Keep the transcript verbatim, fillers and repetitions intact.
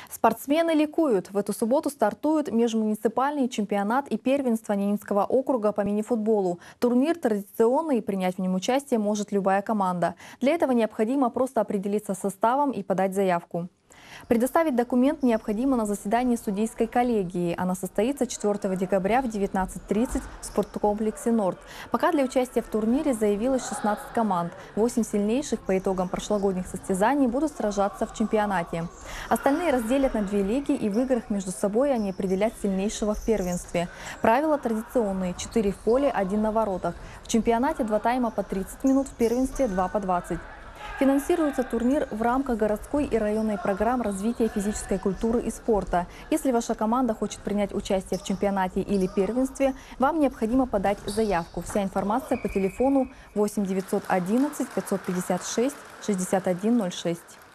Спортсмены ликуют. В эту субботу стартует межмуниципальный чемпионат и первенство Ненецкого округа по мини-футболу. Турнир традиционный, и принять в нем участие может любая команда. Для этого необходимо просто определиться с составом и подать заявку. Предоставить документ необходимо на заседании судейской коллегии. Она состоится четвёртого декабря в девятнадцать тридцать в спорткомплексе «Норд». Пока для участия в турнире заявилось шестнадцать команд. восемь сильнейших по итогам прошлогодних состязаний будут сражаться в чемпионате. Остальные разделят на две лиги, и в играх между собой они определят сильнейшего в первенстве. Правила традиционные: четыре в поле, один на воротах. В чемпионате два тайма по тридцать минут, в первенстве два по двадцать. Финансируется турнир в рамках городской и районной программ развития физической культуры и спорта. Если ваша команда хочет принять участие в чемпионате или первенстве, вам необходимо подать заявку. Вся информация по телефону восемь девятьсот одиннадцать пятьсот пятьдесят шесть шестьдесят один ноль шесть.